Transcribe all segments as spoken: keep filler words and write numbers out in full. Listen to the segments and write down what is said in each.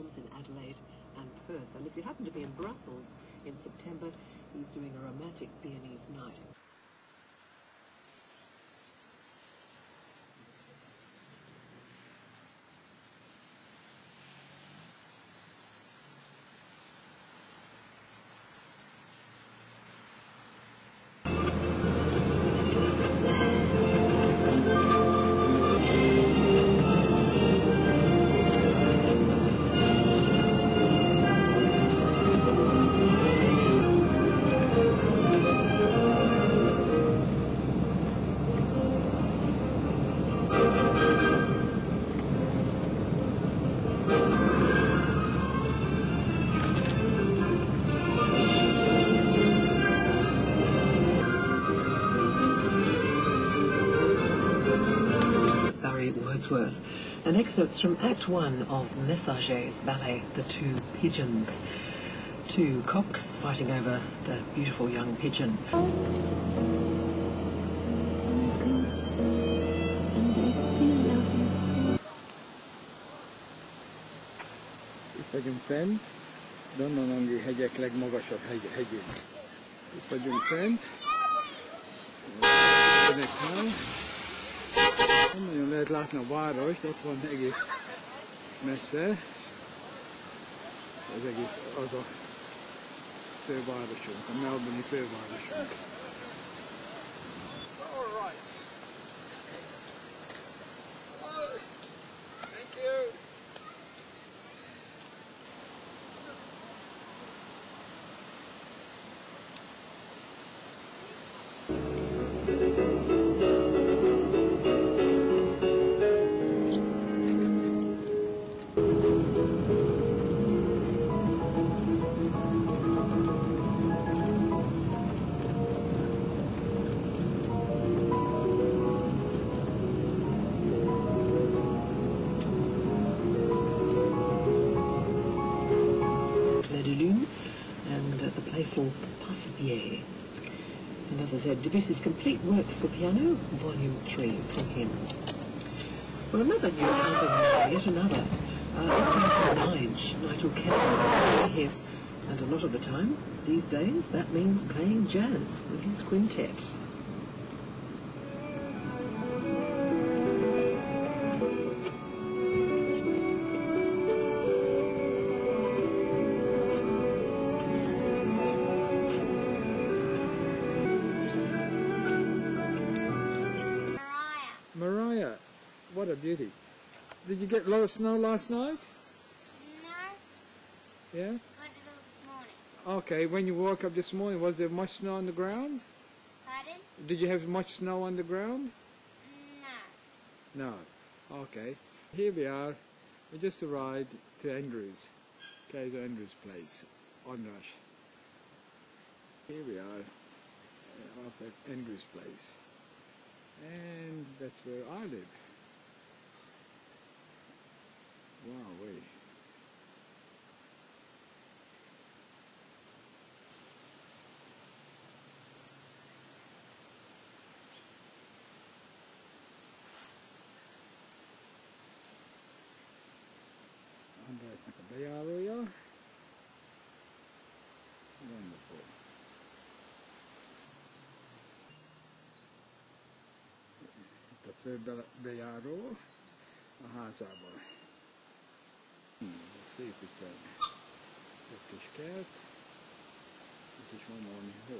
in Adelaide and Perth. And if you happen to be in Brussels in September, he's doing a romantic Viennese night. Wordsworth. And excerpts from Act One of Messager's ballet, The Two Pigeons. Two cocks fighting over the beautiful young pigeon. Itt vagyunk fenn, Donnanangi hegyek legmagasabb hegy hegyén. Itt vagyunk fent. Nem nagyon lehet látni a várost, ott van egész messze. Ez egész az a fővárosunk, a Melbourne-i fővárosunk. And as I said, Debussy's complete works for piano, volume three from him. Well, another new album now, yet another. Uh, this time from Nige, Nigel Kelly. And a lot of the time, these days, that means playing jazz with his quintet. What a beauty. Did you get a lot of snow last night? No. Yeah? Got it all this morning. Okay, when you woke up this morning, was there much snow on the ground? Pardon? Did you have much snow on the ground? No. No. Okay. Here we are. We just arrived to Andrews, Kaiser Andrews' place, Onrush. Here we are, uh, up at Andrews' place. And that's where I live. Wow, wait. Andrásnak a bejárója. Wonderful. Itt a fő bejáró a házában. Szép itt a kis kert, itt is van valami hó.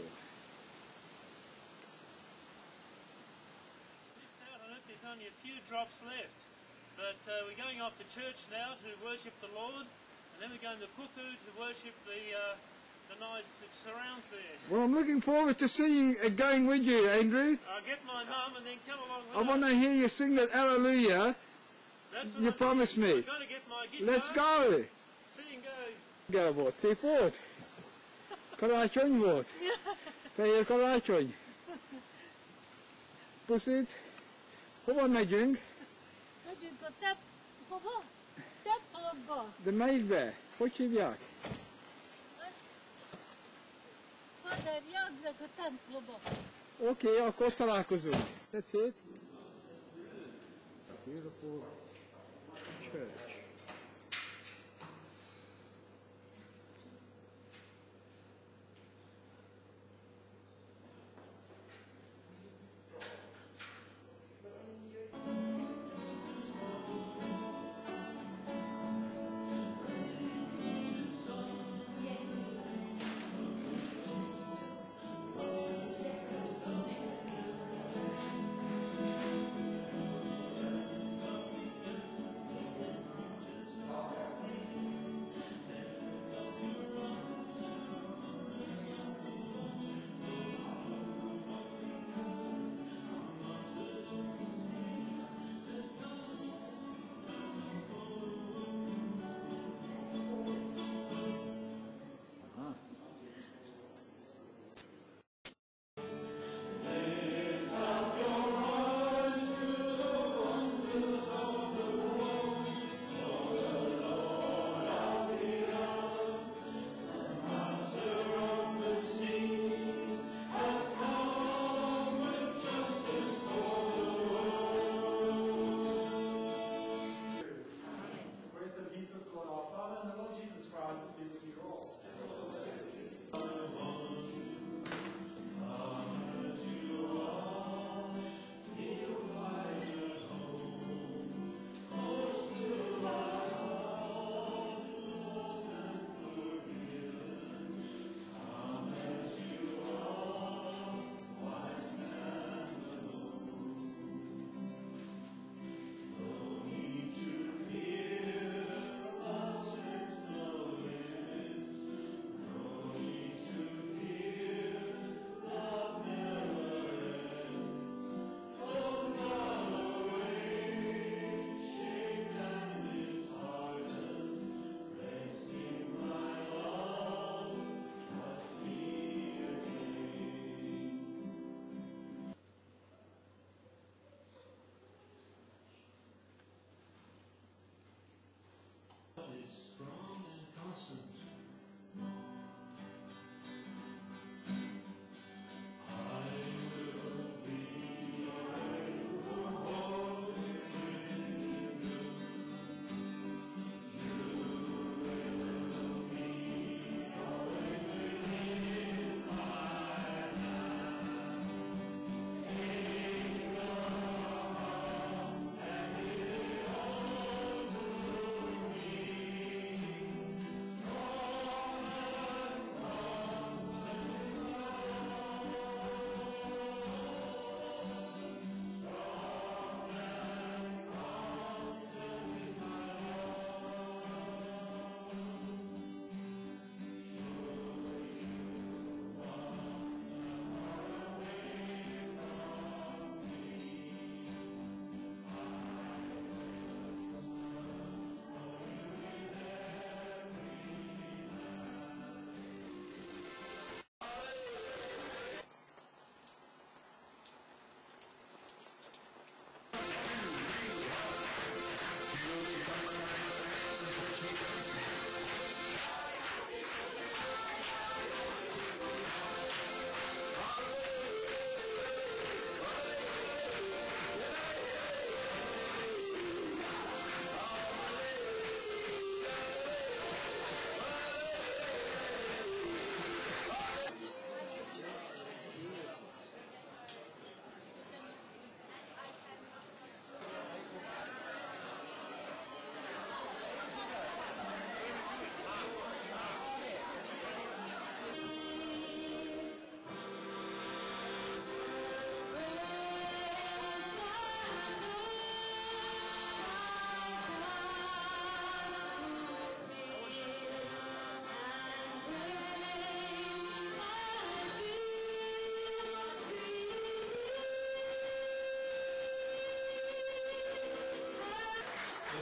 There's only a few drops left, but uh, we're going off to church now to worship the Lord, and then we're going to Cuckoo to worship the uh, the nice surrounds there. Well, I'm looking forward to seeing uh, going with you, Andrew. I'll get my mum and then come along with I want to hear you sing that Hallelujah. That's You promised me. I've got to get my guitar. Let's go. See and go. Go volt, szép volt. Karácsony volt. Fehér karácsony. Puszit. Hova megyünk? Megyünk a tep... Hova? Templomba. De melyikbe? Hogy hívják? Father Jagnek a templomba. Oké, okay, akkor találkozunk. That's it. Beautiful church.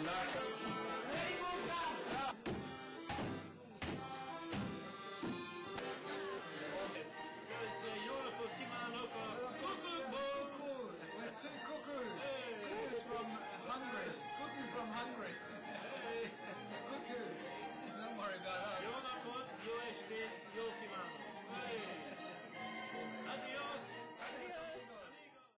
Ready?